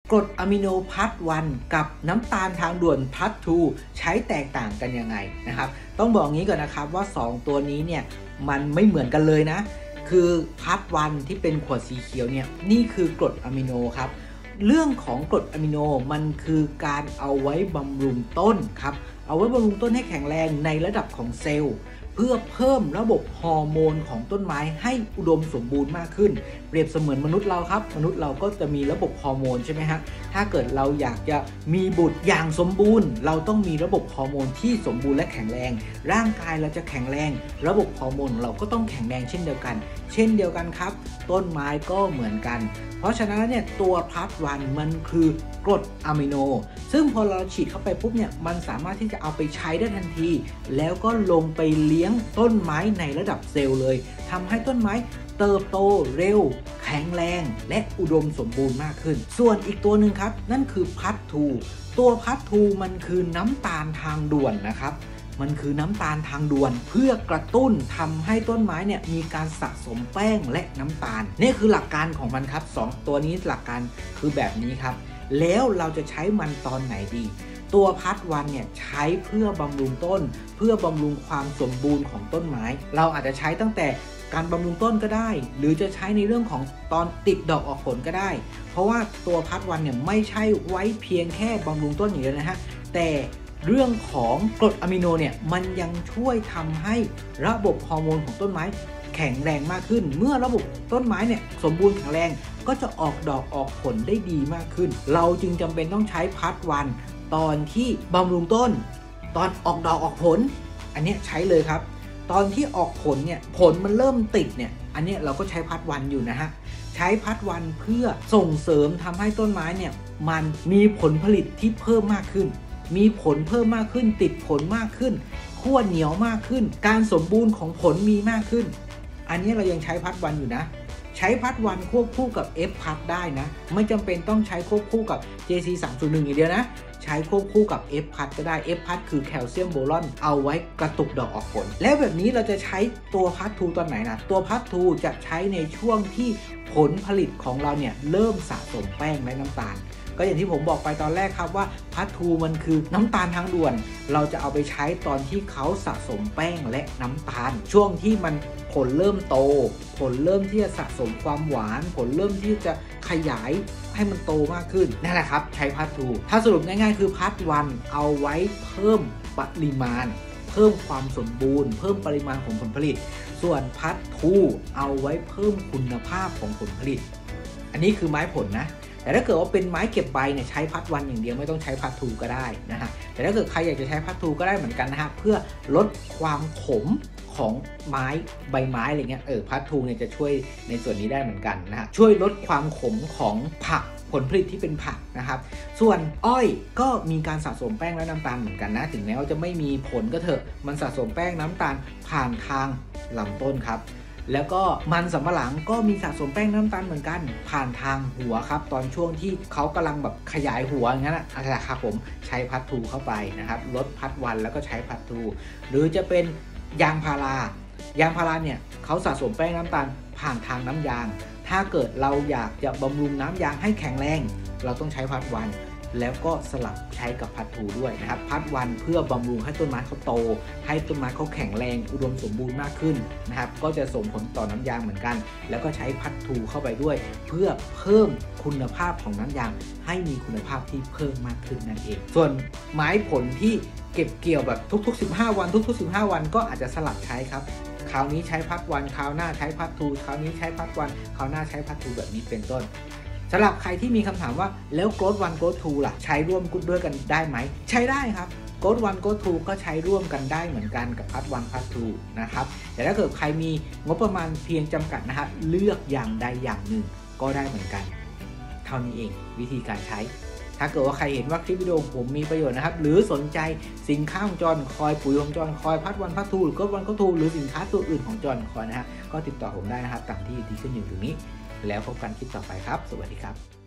กรดอะมิโนพัทวันกับน้ำตาลทางด่วนพัททูใช้แตกต่างกันยังไงนะครับต้องบอกงี้ก่อนนะครับว่า2ตัวนี้เนี่ยมันไม่เหมือนกันเลยนะคือพัทวันที่เป็นขวดสีเขียวเนี่ยนี่คือกรดอะมิโนครับเรื่องของกรดอะมิโนมันคือการเอาไว้บำรุงต้นครับเอาไว้บำรุงต้นให้แข็งแรงในระดับของเซลล์เพื่อเพิ่มระบบฮอร์โมนของต้นไม้ให้อุดมสมบูรณ์มากขึ้นเปรียบเสมือนมนุษย์เราครับมนุษย์เราก็จะมีระบบฮอร์โมนใช่ไหมฮะถ้าเกิดเราอยากจะมีบุตรอย่างสมบูรณ์เราต้องมีระบบฮอร์โมนที่สมบูรณ์และแข็งแรงร่างกายเราจะแข็งแรงระบบฮอร์โมนเราก็ต้องแข็งแรงเช่นเดียวกันครับต้นไม้ก็เหมือนกันเพราะฉะนั้นเนี่ยตัวพัทวันมันคือกรดอะมิโนซึ่งพอเราฉีดเข้าไปปุ๊บเนี่ยมันสามารถที่จะเอาไปใช้ได้ทันทีแล้วก็ลงไปเลี้ยงต้นไม้ในระดับเซลล์เลยทำให้ต้นไม้เติบโตเร็วแข็งแรงและอุดมสมบูรณ์มากขึ้นส่วนอีกตัวหนึ่งครับนั่นคือพัททูตัวพัททูมันคือน้ำตาลทางด่วนนะครับมันคือน้ำตาลทางด่วนเพื่อกระตุ้นทำให้ต้นไม้เนี่ยมีการสะสมแป้งและน้ำตาลนี่คือหลักการของมันครับ2ตัวนี้หลักการคือแบบนี้ครับแล้วเราจะใช้มันตอนไหนดีตัวพัทวันเนี่ยใช้เพื่อบำรุงต้นเพื่อบำรุงความสมบูรณ์ของต้นไม้เราอาจจะใช้ตั้งแต่การบำรุงต้นก็ได้หรือจะใช้ในเรื่องของตอนติดดอกออกผลก็ได้เพราะว่าตัวพัทวันเนี่ยไม่ใช่ไว้เพียงแค่บำรุงต้นอย่างเดียวนะฮะแต่เรื่องของกรดอะมิโนเนี่ยมันยังช่วยทำให้ระบบฮอร์โมนของต้นไม้แข็งแรงมากขึ้นเมื่อระบบต้นไม้เนี่ยสมบูรณ์แข็งแรงก็จะออกดอกออกผลได้ดีมากขึ้นเราจึงจำเป็นต้องใช้พัทวันตอนที่บำรุงต้นตอนออกดอกออกผลอันนี้ใช้เลยครับตอนที่ออกผลเนี่ยผลมันเริ่มติดเนี่ยอันนี้เราก็ใช้พัทวันอยู่นะฮะใช้พัทวันเพื่อส่งเสริมทำให้ต้นไม้เนี่ยมันมีผลผลิตที่เพิ่มมากขึ้นมีผลเพิ่มมากขึ้นติดผลมากขึ้นขั้วเหนียวมากขึ้นการสมบูรณ์ของผลมีมากขึ้นอันนี้เรายังใช้พัทวันอยู่นะใช้พัทวันควบคู่กับ F พัทได้นะไม่จำเป็นต้องใช้ควบคู่กับ JC 301อย่างเดียวนะใช้ควบคู่กับ F พัทก็ได้ F พัทคือแคลเซียมโบรอนเอาไว้กระตุกดอกออกผลแล้วแบบนี้เราจะใช้ตัวพัททูตอนไหนนะตัวพัททูจะใช้ในช่วงที่ผลผลิตของเราเนี่ยเริ่มสะสมแป้งและน้ำตาลก็อย่างที่ผมบอกไปตอนแรกครับว่าพัททูมันคือน้ำตาลทางด่วนเราจะเอาไปใช้ตอนที่เขาสะสมแป้งและน้ำตาลช่วงที่มันผลเริ่มโตผลเริ่มที่จะสะสมความหวานผลเริ่มที่จะขยายให้มันโตมากขึ้นนั่นแหละครับใช้พัททูถ้าสรุปง่ายๆคือพัทวันเอาไว้เพิ่มปริมาณเพิ่มความสมบูรณ์เพิ่มปริมาณของผลผลิตส่วนพัททูเอาไว้เพิ่มคุณภาพของผลผลิตอันนี้คือไม้ผลนะแต่ถ้าเกิดว่าเป็นไม้เก็บใบเนี่ยใช้พัทวันอย่างเดียวไม่ต้องใช้พัททูก็ได้นะฮะแต่ถ้าเกิดใครอยากจะใช้พัททูก็ได้เหมือนกันนะฮะเพื่อลดความขมของไม้ใบไม้อะไรเงี้ยพัททูเนี่ยจะช่วยในส่วนนี้ได้เหมือนกันนะฮะช่วยลดความขมของผักผลผลิตที่เป็นผักนะครับส่วนอ้อยก็มีการสะสมแป้งและน้ำตาลเหมือนกันนะถึงแม้ว่าจะไม่มีผลก็เถอะมันสะสมแป้งน้ำตาลผ่านทางลำต้นครับแล้วก็มันสำปะหลังก็มีสะสมแป้งน้ำตาลเหมือนกันผ่านทางหัวครับตอนช่วงที่เขากำลังแบบขยายหัวอย่างนั้นนะครับผมใช้พัททูเข้าไปนะครับลดพัทวันแล้วก็ใช้พัททูหรือจะเป็นยางพาราเนี่ยเขาสะสมแป้งน้ำตาลผ่านทางน้ำยางถ้าเกิดเราอยากจะบำรุงน้ำยางให้แข็งแรงเราต้องใช้พัทวันแล้วก็สลับใช้กับพัททูด้วยนะครับพัทวันเพื่อบำรุงให้ต้นไม้เขาโตให้ต้นไม้เขาแข็งแรงอุดมสมบูรณ์มากขึ้นนะครับก็จะส่งผลต่อน้ำยางเหมือนกันแล้วก็ใช้พัททูเข้าไปด้วยเพื่อเพิ่มคุณภาพของน้ำยางให้มีคุณภาพที่เพิ่มมากขึ้นนั่นเองส่วนไม้ผลที่เก็บเกี่ยวแบบทุกๆ15วันทุกๆ15วันก็อาจจะสลับใช้ครับคราวนี้ใช้พัทวันคราวหน้าใช้พัททูคราวนี้ใช้พัทวันคราวหน้าใช้พัททูแบบนี้เป็นต้นสำหรับใครที่มีคำถามว่าแล้วโกรทวันโกรททูล่ะใช้ร่วมด้วยกันได้ไหมใช้ได้ครับโกรทวันโกรททูก็ใช้ร่วมกันได้เหมือนกันกับพัทวันพัททูนะครับแต่ถ้าเกิดใครมีงบประมาณเพียงจำกัดนะฮะเลือกอย่างใดอย่างหนึ่งก็ได้เหมือนกันเท่านี้เองวิธีการใช้ถ้าเกิดว่าใครเห็นว่าคลิปวิดีโอผมมีประโยชน์นะครับหรือสนใจสินค้าของจอนคอยปุ๋ยของจอนคอยพัทวันพัททูหรือโกรทวันโกรททูหรือสินค้าตัวอื่นของจอนคอยนะฮะก็ติดต่อผมได้นะครับตามที่ขึ้นอยู่ตรงนี้แล้วพบกันคลิปต่อไปครับสวัสดีครับ